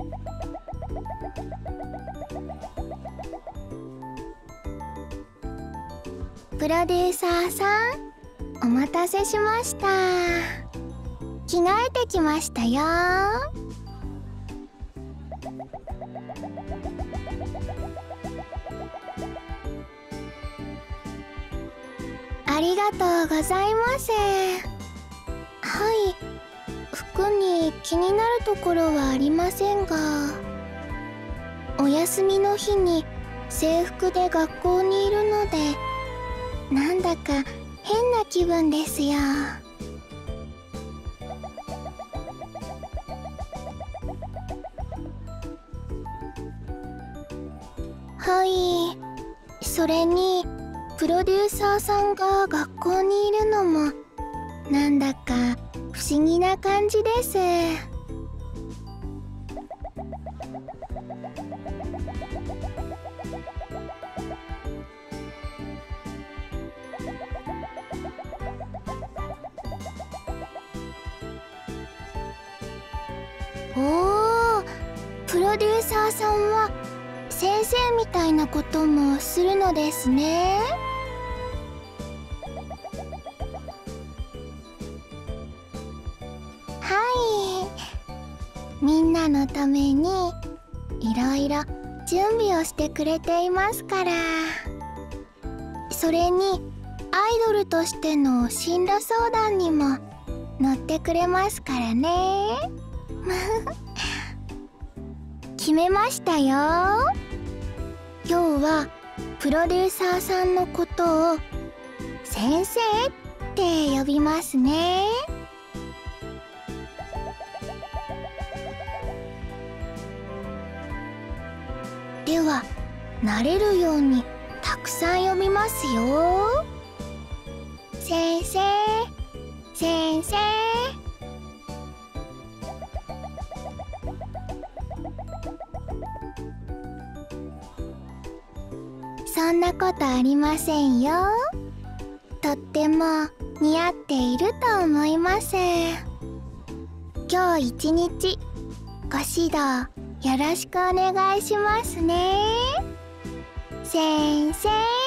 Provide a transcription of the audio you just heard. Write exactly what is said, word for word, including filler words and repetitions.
プロデューサーさん、お待たせしました。着替えてきましたよ。ありがとうございます。はい、服に気になるところはありませんが、お休みの日に制服で学校にいるので、なんだか変な気分ですよ。はい、それにプロデューサーさんが学校にいるのもなんだか不思議な感じです。おー、プロデューサーさんは先生みたいなこともするのですね。はい、みんなのためにいろいろ準備をしてくれていますから。それにアイドルとしての進路相談にも乗ってくれますからね。決めましたよ。今日はプロデューサーさんのことを先生って呼びますね。では慣れるようにたくさん呼びますよ。先生、先生。そんなことありませんよ。とっても似合っていると思います。今日一日ご指導よろしくお願いしますね。先生。